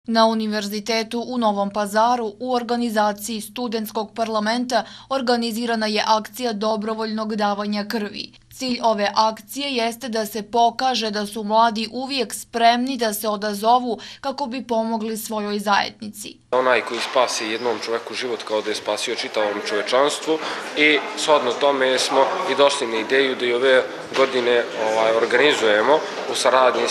Na Univerzitetu u Novom Pazaru u organizaciji Studentskog parlamenta organizirana je akcija dobrovoljnog davanja krvi. Cilj ove akcije jeste da se pokaže da su mladi uvijek spremni da se odazovu kako bi pomogli svojoj zajednici. Onaj koji spasi jednom čovjeku život kao da je spasio čitavom čovečanstvu i shodno tome smo i došli na ideju da i ove godine organizujemo u saradnji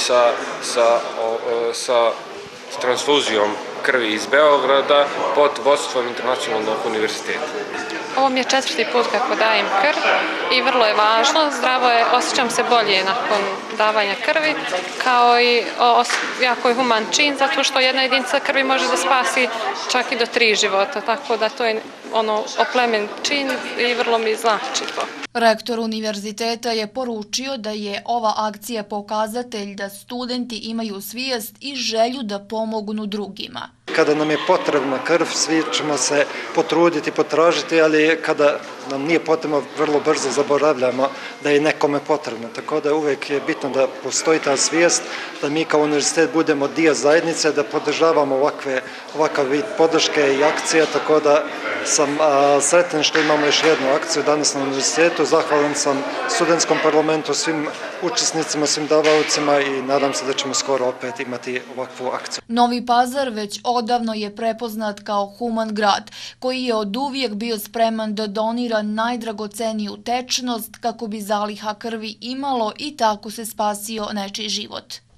sa transfuzijom krvi iz Beograda pod vodstvom Internacionalnog univerziteta. Ovo mi je 4. put kako dajem krv i vrlo je važno, zdravo je, osjećam se bolje nakon davanja krvi, kao i jako je human čin, zato što jedna jedinica krvi može da spasi čak i do 3 života, tako da to je oplemen čin i vrlo mi znači to. Rektor univerziteta je poručio da je ova akcija pokazatelj da studenti imaju svijest i želju da pomognu drugima. Kada nam je potrebna krv, svi ćemo se potruditi, potražiti, ali kada nam nije potrebno, vrlo brzo zaboravljamo da je nekome potrebno. Tako da uvijek je bitno da postoji ta svijest, da mi kao univerzitet budemo dio zajednice, da podržavamo ovakav vid podrške i akcije, tako da sam sretan što imamo još jednu akciju danas na univerzitetu. Zahvalan sam Studentskom parlamentu, svim učesnicima, svim davaocima i nadam se da ćemo skoro opet imati ovakvu akciju. Novi Pazar već odavno je prepoznat kao human grad, koji je oduvijek bio spreman da donira najdragoceniju tečnost kako bi zaliha krvi imalo i tako se spasio nečiji život.